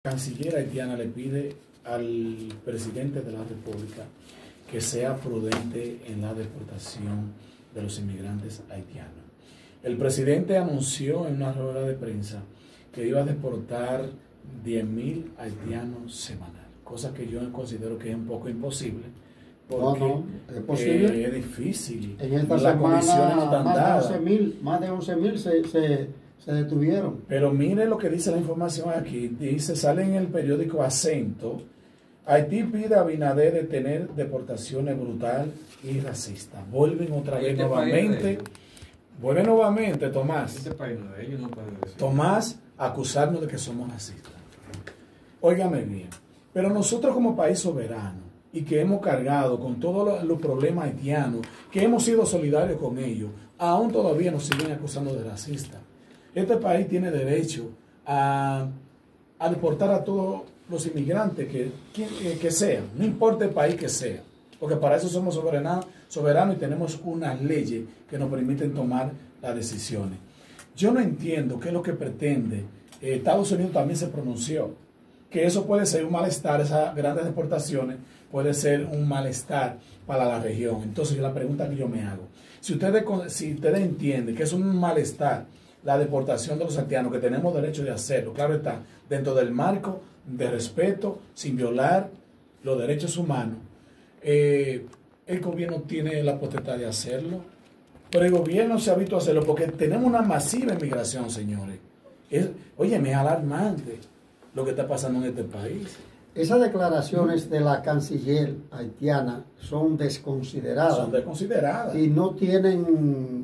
La canciller haitiana le pide al presidente de la República que sea prudente en la deportación de los inmigrantes haitianos. El presidente anunció en una rueda de prensa que iba a deportar 10.000 haitianos semanal, cosa que yo considero que es un poco imposible, porque es posible. Es difícil. En esta las semana condiciones no están dadas. Más de 11.000 se detuvieron. Pero mire lo que dice la información aquí. Dice, sale en el periódico Acento: Haití pide a Abinader detener deportaciones brutal y racista. Vuelven otra vez nuevamente. Vuelve nuevamente, Tomás. Este país no de ellos, no pueden decir. Tomás, acusarnos de que somos racistas. Óigame bien. Pero nosotros como país soberano, y que hemos cargado con todos los problemas haitianos, que hemos sido solidarios con ellos, aún todavía nos siguen acusando de racistas. Este país tiene derecho a deportar a todos los inmigrantes que sean, no importa el país que sea, porque para eso somos soberanos y tenemos unas leyes que nos permiten tomar las decisiones. Yo no entiendo qué es lo que pretende. Estados Unidos también se pronunció que eso puede ser un malestar, esas grandes deportaciones puede ser un malestar para la región. Entonces la pregunta que yo me hago, si ustedes entienden que es un malestar la deportación de los haitianos, que tenemos derecho de hacerlo, claro está, dentro del marco de respeto, sin violar los derechos humanos, el gobierno tiene la potestad de hacerlo, pero el gobierno se ha visto hacerlo porque tenemos una masiva inmigración, señores. Oye, me es alarmante lo que está pasando en este país. Esas declaraciones de la canciller haitiana son desconsideradas. Son desconsideradas. Y no tienen...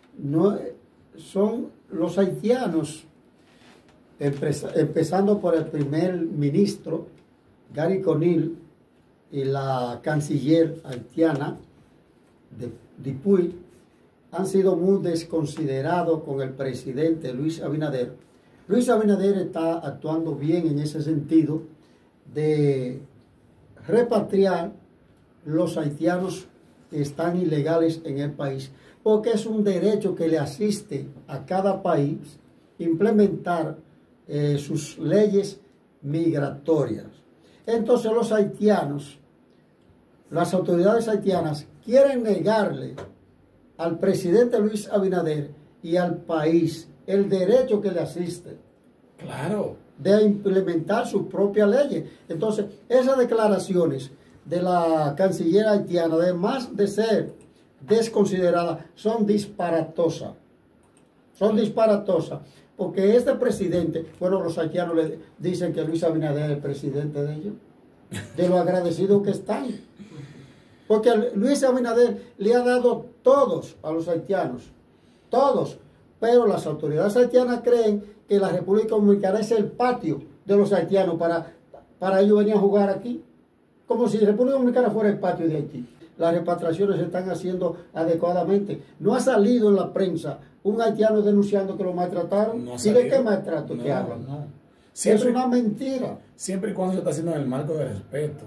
son los haitianos, empezando por el primer ministro, Gary Conil, y la canciller haitiana, Dupuy, han sido muy desconsiderados con el presidente Luis Abinader. Luis Abinader está actuando bien en ese sentido de repatriar los haitianos que están ilegales en el país, porque es un derecho que le asiste a cada país implementar sus leyes migratorias. Entonces los haitianos, las autoridades haitianas quieren negarle al presidente Luis Abinader y al país el derecho que le asiste. Claro. De implementar sus propias leyes. Entonces, esas declaraciones de la canciller haitiana, además de ser desconsideradas, son disparatosas. Son disparatosas. Porque este presidente, bueno, los haitianos le dicen que Luis Abinader es el presidente de ellos, de lo agradecidos que están. Porque Luis Abinader le ha dado todos a los haitianos, todos. Pero las autoridades haitianas creen que la República Dominicana es el patio de los haitianos para ellos venir a jugar aquí. Como si la República Dominicana fuera el patio de Haití. Las repatriaciones se están haciendo adecuadamente. No ha salido en la prensa un haitiano denunciando que lo maltrataron. No. ¿Y de qué maltrato que hablan? No. Es una mentira. Siempre y cuando se está haciendo en el marco de respeto.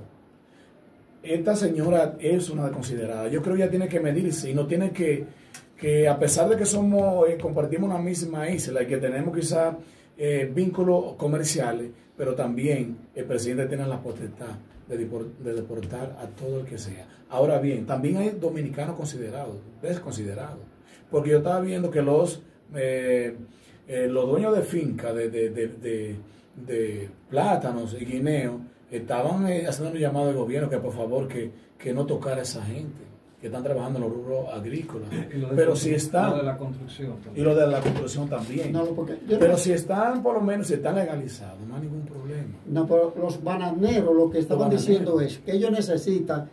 Esta señora es una desconsiderada. Yo creo que ella tiene que medirse y no tiene que a pesar de que compartimos una misma isla y que tenemos quizás vínculos comerciales, pero también el presidente tiene la potestad de deportar a todo el que sea. Ahora bien, también hay dominicanos considerados, desconsiderados, porque yo estaba viendo que los dueños de finca de plátanos y guineos estaban haciendo un llamado al gobierno que por favor que no tocara a esa gente que están trabajando en los rubros agrícolas. Pero si están... Lo de la construcción también. Y lo de la construcción también. No, pero si están, por lo menos, si están legalizados, no hay ningún problema. No, pero los bananeros lo que estaban diciendo es que ellos necesitan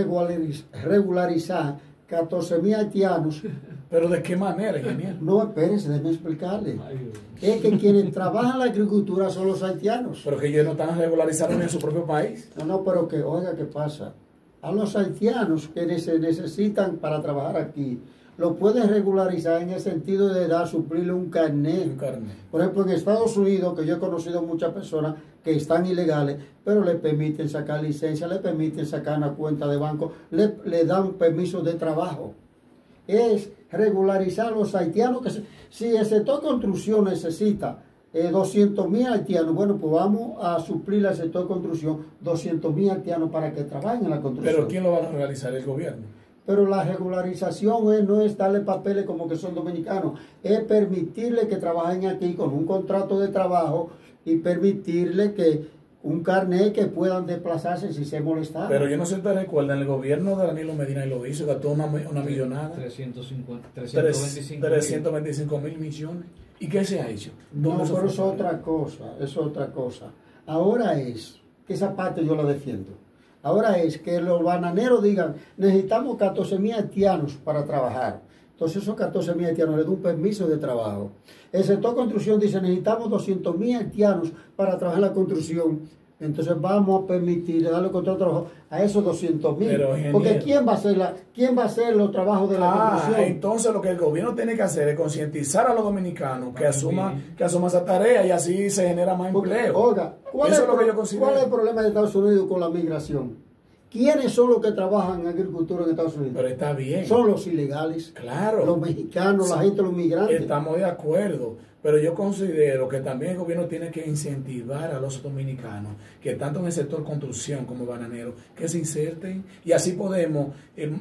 regularizar 14.000 haitianos. ¿Pero de qué manera, ingeniero? No, espérense, déjenme explicarle. Es que quienes trabajan la agricultura son los haitianos. Pero que ellos no están regularizados ni en su propio país. No, pero que, oiga, ¿qué pasa? A los haitianos que se necesitan para trabajar aquí, lo pueden regularizar en el sentido de suplirle un carnet. Por ejemplo, en Estados Unidos, que yo he conocido muchas personas que están ilegales, pero le permiten sacar licencia, le permiten sacar una cuenta de banco, le dan permiso de trabajo. Es regularizar a los haitianos, que si el sector construcción necesita 200.000 haitianos. Bueno, pues vamos a suplir al sector construcción 200.000 haitianos para que trabajen en la construcción. Pero ¿quién lo va a realizar? El gobierno. Pero la regularización no es darle papeles como que son dominicanos, es permitirle que trabajen aquí con un contrato de trabajo y permitirle que un carnet que puedan desplazarse si se molestaran. Pero yo no sé si te recuerdan, el gobierno de Danilo Medina y lo hizo, gastó una millonada. 325.000 millones. ¿Y qué se ha hecho? No, pero eso es otra cosa, eso es otra cosa. Ahora es, que esa parte yo la defiendo, ahora es que los bananeros digan, necesitamos 14.000 haitianos para trabajar. Entonces esos 14.000 haitianos les dan un permiso de trabajo. El sector construcción dice, necesitamos 200.000 haitianos para trabajar en la construcción. Entonces vamos a permitir darle contrato de trabajo a esos 200.000. Porque ¿quién va a hacer los trabajos de la construcción? Entonces lo que el gobierno tiene que hacer es concientizar a los dominicanos que asuman esa tarea y así se genera más empleo. Oiga, ¿cuál es el problema de Estados Unidos con la migración? ¿Quiénes son los que trabajan en agricultura en Estados Unidos? Pero está bien. Son los ilegales. Claro. Los mexicanos, sí, la gente, los migrantes. Estamos de acuerdo. Pero yo considero que también el gobierno tiene que incentivar a los dominicanos, que tanto en el sector construcción como bananero, que se inserten y así podemos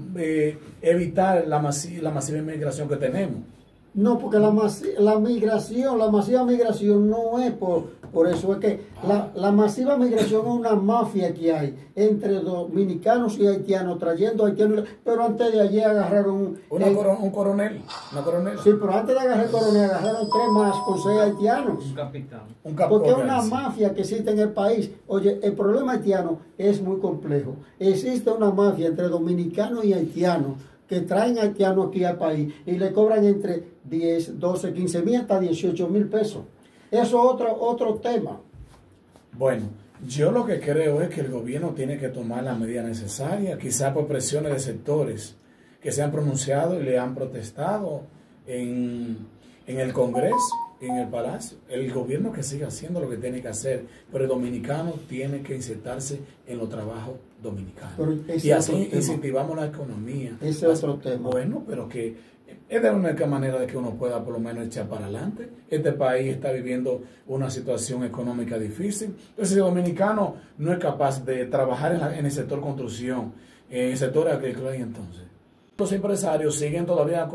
evitar la masiva inmigración que tenemos. No, porque la masiva migración no es por eso, es que la masiva migración es una mafia que hay entre dominicanos y haitianos, trayendo haitianos, pero antes de ayer agarraron un coronel, una coronel. Sí, pero antes de agarrar el coronel agarraron 3 más con 6 haitianos. Un capitán. Porque es una mafia que existe en el país. Oye, el problema haitiano es muy complejo. Existe una mafia entre dominicanos y haitianos que traen haitianos aquí al país y le cobran entre 10, 12, 15.000 hasta 18.000 pesos. Eso es otro tema. Bueno, yo lo que creo es que el gobierno tiene que tomar las medidas necesarias, quizá por presiones de sectores que se han pronunciado y le han protestado en el Congreso, en el Palacio. El gobierno que siga haciendo lo que tiene que hacer, pero el dominicano tiene que insertarse en los trabajos dominicanos. Y así incentivamos la economía. Ese es otro tema. Bueno, pero que es de la única manera de que uno pueda por lo menos echar para adelante. Este país está viviendo una situación económica difícil. Entonces, si el dominicano no es capaz de trabajar en el sector construcción, en el sector agrícola, y entonces los empresarios siguen todavía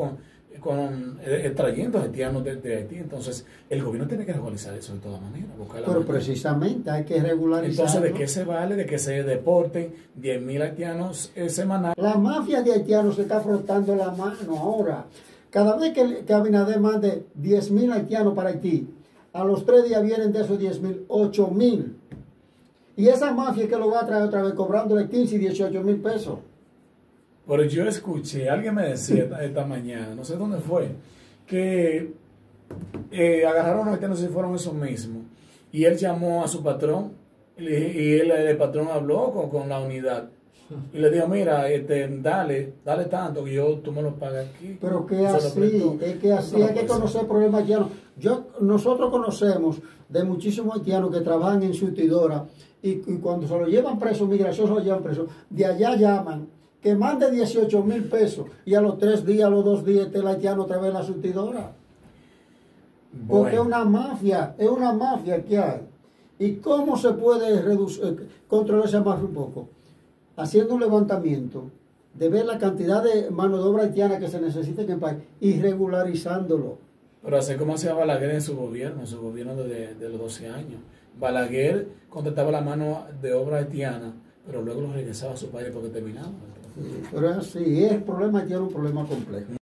trayendo haitianos de Haití. Entonces el gobierno tiene que regularizar eso de todas maneras. Pero precisamente hay que regularizar. Entonces, ¿de qué se vale? De que se deporten 10.000 haitianos semanales. La mafia de haitianos se está frotando la mano ahora. Cada vez que Abinader mande 10.000 haitianos para Haití, a los 3 días vienen de esos 10.000, 8.000. Y esa mafia que lo va a traer otra vez cobrando 15 y 18.000 pesos. Pero yo escuché, alguien me decía esta mañana, no sé dónde fue, que agarraron a los haitianos y fueron esos mismos. Y él llamó a su patrón y el patrón habló con la unidad. Y le dijo, mira, dale tanto que tú me lo pagas aquí. Pero que así, es que así hay que conocer problemas haitianos. Nosotros conocemos de muchísimos haitianos que trabajan en surtidora y cuando se lo llevan preso, migración se lo llevan preso, de allá llaman que mande 18.000 pesos y a los 3 días, a los 2 días el haitiano otra vez en la surtidora. Porque es una mafia que hay. ¿Y cómo se puede controlar esa mafia un poco? Haciendo un levantamiento de ver la cantidad de mano de obra haitiana que se necesita en el país y regularizándolo. Pero así como hacía Balaguer en su gobierno de los 12 años. Balaguer contrataba la mano de obra haitiana, pero luego lo regresaba a su país porque terminaba. Pero es así, el problema haitiano es un problema complejo.